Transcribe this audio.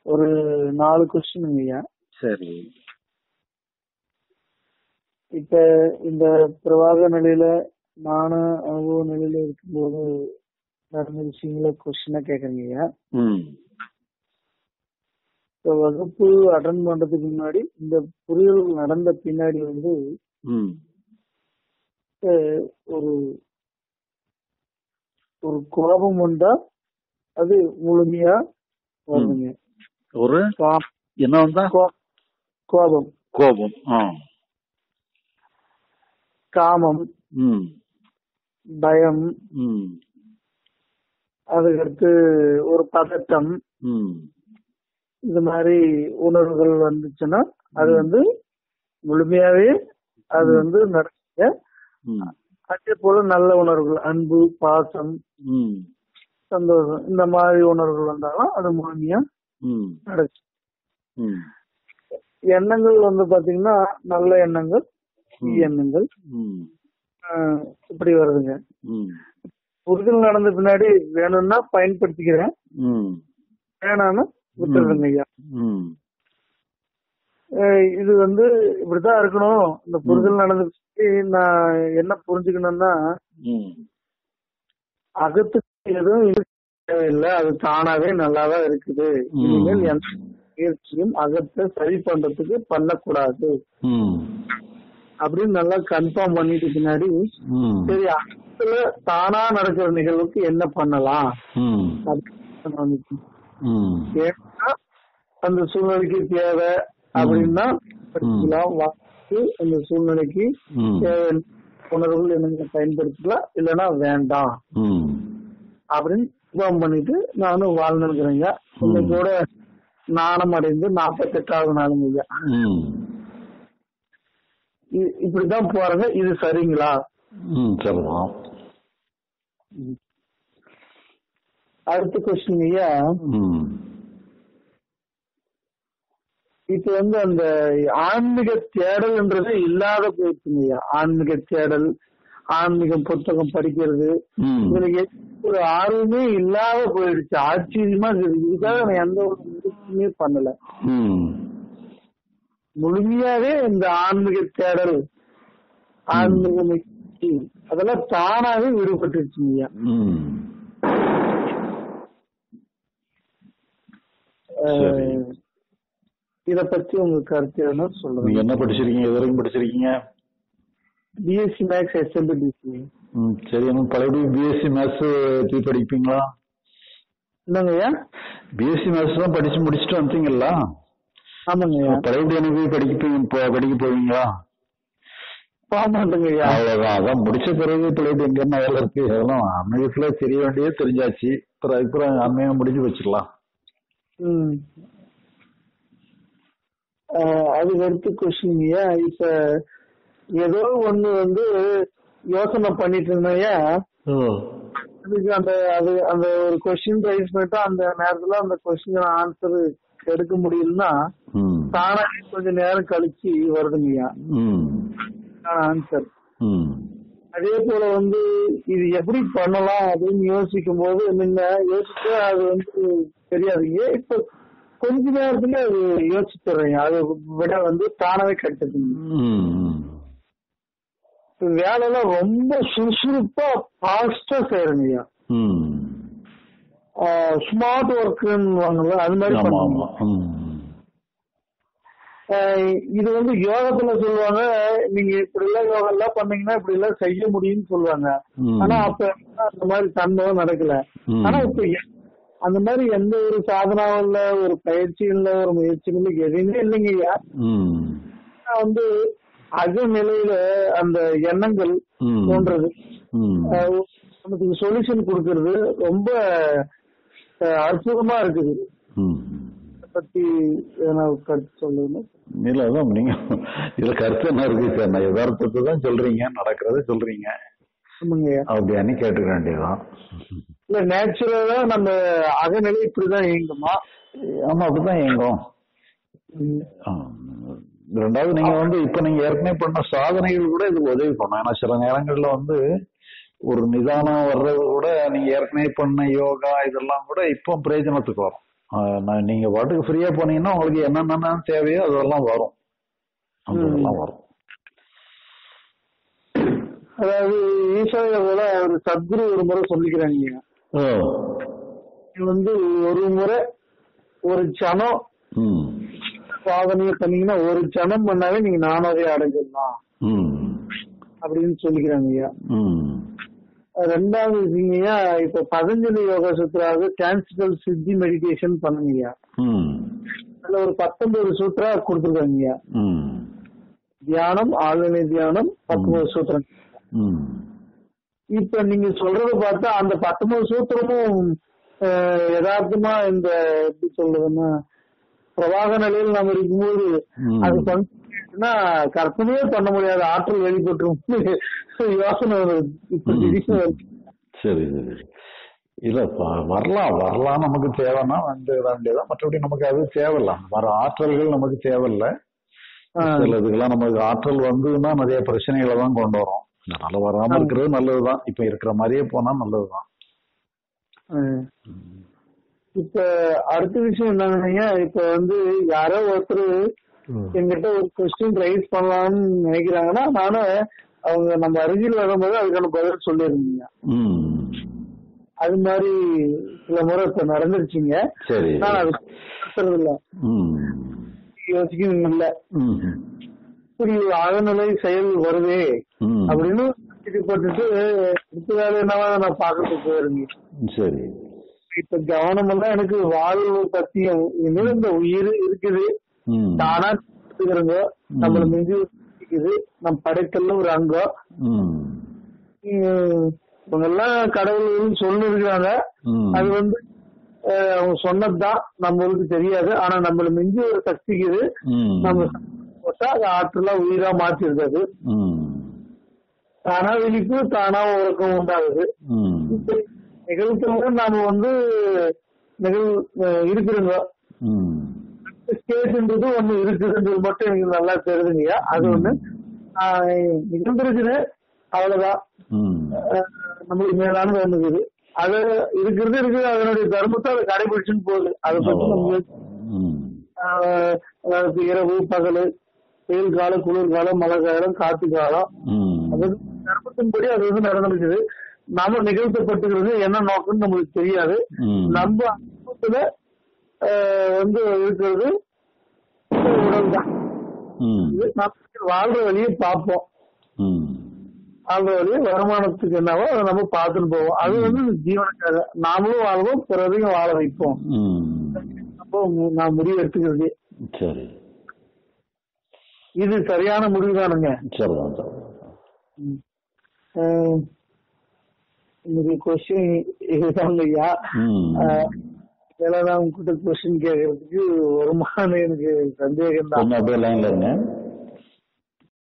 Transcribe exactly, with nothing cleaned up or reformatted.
ஒரு நாலு கொஸ்டின் ஐயா. சரி. இப்ப இந்த பிரவாக நிலையில நானும் அனுபவ நிலையில இருக்கும்போது நடந்த விஷயங்கள கொஸ்டினா கேக்குறீங்க ஐயா. இப்ப வகுப்பு அட்டன் பண்றதுக்கு முன்னாடி இந்த புரியல் நடந்த பின்னாடி வந்து ஒரு ஒரு கோபம் வந்தா அது முழுமையா வருதுங்க. ஒரு என்ன வந்தா கோபம் கோபம் காமம் பயம் அதுக்கடுத்து ஒரு பதட்டம் இந்த மாதிரி உணர்வுகள் வந்துச்சுன்னா அது வந்து முழுமையாவே அது வந்து நடக்க. அதே போல நல்ல உணர்வுகள் அன்பு பாசம் சந்தோஷம் இந்த மாதிரி உணர்வுகள் வந்தாலும் அது முழுமையா நடக்கும். எண்ணங்கள் வந்து பாத்தீங்கன்னா நல்ல எண்ணங்கள் எண்ணங்கள் இப்படி வருதுங்க. புரிதல் நடந்த பின்னாடி வேணும்னா பயன்படுத்திக்கிறேன், வேணான்னு விட்டுருதுங்க ஐயா. இது வந்து இப்படிதான் இருக்கணும். இந்த புரிதல் நடந்த நான் என்ன புரிஞ்சுக்கணும்னா அகத்துக்கு எதுவும் தேவையில்லை, அது தானாவே நல்லாதான் இருக்குது. இனிமேல் எந்த முயற்சியும் அகத்தை சரி பண்றதுக்கு பண்ணக்கூடாது அப்படின்னு நல்லா கன்ஃபார்ம் பண்ணிட்டு பின்னாடி சரி அகத்துல தானா நடக்கிற நிகழ்வுக்கு என்ன பண்ணலாம் ஏன்னா அந்த சூழ்நிலைக்கு தேவை அப்படின்னா படிக்கலாம், வாக்கு அந்த சூழ்நிலைக்கு தேவை உணர்வுகள் என்னங்க பயன்படுத்திக்கலாம், இல்லைன்னா வேண்டாம் அப்படின்னு கன்ஃபார்ம் பண்ணிட்டு நானும் வாழ்ந்துருக்கிறேங்க. இன்னைக்கோட நாணம் அடைந்து நாற்பத்தி எட்டாவது நாளுங்க ஐயா. இப்படிதான் போறாங்க. இது சரிங்களா? அடுத்த கொஸ்டின் ஐயா, இப்ப வந்து அந்த ஆன்மீக தேடல்ன்றது இல்லாத போயிடுச்சுங்க ஐயா. ஆன்மீக தேடல், ஆன்மீகம் புத்தகம் படிக்கிறது, இதுல ஒரு ஆர்வமே இல்லாத போயிடுச்சு. ஆச்சரியமா இருக்கு. இதுக்காக நான் எந்த ஒரு முயற்சியுமே பண்ணல. முழுமையாவே இந்த ஆன்மீக தேடல் ஆன்மீக முயற்சி அதெல்லாம் தானாவே விடுபட்டுருச்சுங்க. இத பத்தி உங்க கருத்து என்ன சொல்லுங்க? என்ன படிச்சிருக்கீங்க? எது வரைக்கும் படிச்சிருக்கீங்க? பிஎஸ்சி மேக்ஸ் எஸ்எம்பிடிசி. சரி, பழையபடி பிஎஸ்சி மேக்ஸ் படிப்பீங்களா? என்னங்கய்யா? பிஎஸ்சி மேக்ஸ் தான் படிச்சு முடிச்சுட்டு வந்துட்டீங்களா? ஆமாங்கய்யா. பழையபடி எனக்கு படிக்க படிக்க போவீங்களா? அவ்வளவுதான். அதான் முடிச்ச பிறகு பழையபடி எங்க என்ன வேலை இருக்கு? அதெல்லாம் அன்னைக்குள்ள தெரிய வேண்டியது தெரிஞ்சாச்சு. அப்புறம் அதுக்கப்புறம் அண்மையாக முடிஞ்சு வச்சுக்கலாம். ம் அதுக்கு அடுத்து கொஸ்டின்யா, இப்ப ஏதோ ஒண்ணு வந்து யோசனை பண்ணிட்டு இருந்தேயா, அதுக்கு அந்த அது அந்த ஒரு கொஸ்டின் ரைஸ் பண்ணிட்டு அந்த நேரத்துல அந்த கொஸ்டின் ஆன்சர் எடுக்க முடியலன்னா தானே கொஞ்சம் நேரம் கழிச்சு வருதுங்கய்யா ஆன்சர். அதே போல வந்து இது எப்படி பண்ணலாம் அப்படின்னு யோசிக்கும் போது முன்ன யோசிச்சு அது வந்து தெரியாதுங்க. இப்ப கொஞ்ச நேரத்துல அது யோசிச்சுறேன். அதை விட வந்து தானாவே கிடைச்சதுங்க. வேலையெல்லாம் ரொம்ப சுறுசுறுப்பா ஃபாஸ்டா செய்யறேங்கய்யா. ஸ்மார்ட் ஒர்க்குன்னு அது மாதிரி பண்ணுவாங்க. இது வந்து யோகத்துல சொல்லுவாங்க, நீங்க இப்படி எல்லாம் யோகா எல்லாம் பண்ணீங்கன்னா இப்படி எல்லாம் செய்ய முடியும்னு சொல்லுவாங்க. ஆனா அப்ப அந்த மாதிரி தன்மை நடக்கல. ஆனா இப்ப அந்த மாதிரி எந்த ஒரு சாதனாவும் இல்ல, ஒரு பயிற்சி இல்ல, ஒரு முயற்சிகள் எதுவுமே இல்லைங்கய்யா. வந்து அகநிலையில அந்த எண்ணங்கள் தோன்றது, நமக்கு சொல்யூஷன் கொடுக்கறது ரொம்ப அற்புதமா இருக்குது. பத்தி கருத்து சொல்லுங்க. இல்ல அதான் நீங்க இதுல கருத்து என்ன இருக்கு சார்? நான் யதார்த்தத்தை தான் சொல்றீங்க, நடக்கிறத சொல்றீங்க. அப்படியானு கேட்டுக்க வேண்டியதுதான். இல்ல நேச்சுரலா நம்ம அகநிலை இப்படிதான் இயங்குமா? ஆமா, அப்படிதான் இயங்கும். ரெண்டாவது நீங்க வந்து இப்ப நீங்க ஏற்கனவே பண்ண சாதனைகள் கூட இதுக்கு உதவி பண்ணும். ஏன்னா சில நேரங்கள்ல வந்து ஒரு நிதானம் வர்றது கூட நீங்க ஏற்கனவே பண்ண யோகா இதெல்லாம் கூட இப்போ பிரயோஜனத்துக்கு வரும். நீங்க பாட்டுக்கு ஃப்ரீயா போனீங்கன்னா உங்களுக்கு என்னென்ன தேவையோ அதெல்லாம் வரும். அதெல்லாம் வரும். அதாவது ஈஸ்வர போல ஒரு சத்குரு ஒரு முறை சொல்லிக்கிறாங்க, வந்து ஒரு முறை ஒரு சனம் சாதனையை பண்ணீங்கன்னா ஒரு சனம் பண்ணாவே நீங்க நானாவே அடைஞ்சிடலாம் அப்படின்னு சொல்லிக்கிறாங்க ஐயா. ரெண்டாவது விஷயங்கய்யா, இப்ப பதஞ்சலி யோகா சூத்ராவது டிரான்சிட்டல் சித்தி மெடிடேஷன் பண்ணுங்கய்யா. அதுல ஒரு பத்தொன்பது சூத்ரா கொடுத்துருக்காங்கய்யா. தியானம், ஆழ்நிலை தியானம், பத்தொன்பது சூத்திரம். இப்ப நீங்க சொல்றத பார்த்தா அந்த பத்தொன்பது சூத்திரமும் யதார்த்தமா இந்த எப்படி சொல்றதுன்னா பிரவாக நிலையில் நம்ம இருக்கும்போது அது பண்ணினா கற்பனையே பண்ண முடியாத ஆற்றல் வெளிப்பட்டுரும் யோசனை வருது. இப்ப சரி சரி இல்ல வரலாம் வரலாம் நமக்கு தேவைன்னா வந்து வேண்டியதான். மற்றபடி நமக்கு அது தேவையில்லாம். வர ஆற்றல்கள் நமக்கு தேவையில்லை. சில இதுக்கெல்லாம் நமக்கு ஆற்றல் வந்துன்னா நிறைய பிரச்சனைகளை தான் கொண்டு வரும். அதனால வராம இருக்கிறது நல்லதுதான். இப்ப இருக்கிற மாதிரியே போனா நல்லதுதான். இப்ப அடுத்த விஷயம் என்னன்னா, இப்ப வந்து யாரோ ஒருத்தர் எங்கிட்ட ஒரு கொஸ்டின் ரைஸ் பண்ணலாம்னு நினைக்கிறாங்கன்னா நானும் அவங்க நம்ம அருகில் வரும்போது அதுக்கான பதில் சொல்லிருந்தீங்க. அது மாதிரி சில முறை இப்ப நடந்துருச்சுங்க. நான் அது இல்ல யோசிக்கவும் இல்லை. இப்படி ஆழ்நிலை செயல் வருதே அப்படின்னு பட்டுட்டு அடுத்த வேலை என்னவா நான் பாக்கிறதுக்கு போயிருங்க. சரி, இப்ப கவனம் எல்லாம் எனக்கு வாழ்வு பத்தியும் இந்த உயிர் இருக்குது தானா இருக்கிறங்க நம்மள மிஞ்சி இருக்குது நம்ம படைக்கல ஒரு அங்கம். இவங்க எல்லாம் கடவுள் சொல்லி இருக்கிறாங்க. அது வந்து அவங்க சொன்னதுதான் நம்மளுக்கு தெரியாது. ஆனா நம்மள மிஞ்சி ஒரு சக்திக்குது. நம்ம போட்டா அது ஆற்றலா உயிரா மாத்தி இருக்காது. தானா விழிப்பு தானா உறக்கம் உண்டாகுது. நிகழ்த்துல நாம வந்து நிகழ் இருக்கிறோங்க. ஸ்டேஜ்ன்றது ஒண்ணு இருக்குதுன்றது மட்டும் எனக்கு நல்லா தெரியுதுங்கய்யா. அது ஒண்ணு நிகழ்ந்துருக்குது, அவ்வளவுதான். நம்மளுக்கு மேலானது ஒண்ணுக்குது. அது இருக்கிறது இருக்குது. அதனுடைய தர்மத்தை அதை கடைபிடிச்சுன்னு போகுது. அதை பத்தி நம்ம இரவு பகலு, வெயில் காலம், குளிர் காலம், மழை காலம், காத்து காலம், அது தர்மத்தின்படி அது வந்து நடந்துருக்குது. நம்ம நிகழ்த்தப்பட்டுக்கிறது என்ன நோக்கம்னு நம்மளுக்கு தெரியாது. நம்ம அனுபவத்துல வந்து இருக்கிறது உடல் தான். வாழ்ற வழியை பார்ப்போம். வாழ்ற வழியை வருமானத்துக்கு என்னவோ அதை நம்ம பார்த்துட்டு போவோம். அது வந்து ஜீவனுக்காக நாமளும் வாழ்வோம், பிறரையும் வாழ வைப்போம். அப்போ நான் முடிவு எடுத்துக்கிறது. சரி, இது சரியான முடிவு தானுங்க. இன்னைக்கு கொஸ்டின் இதுதாங்க ஐயா. இதெல்லாம் உங்ககிட்ட கொஸ்டின் கேட்கறதுக்கு வருமானம் எனக்கு சந்தேகம் தான்.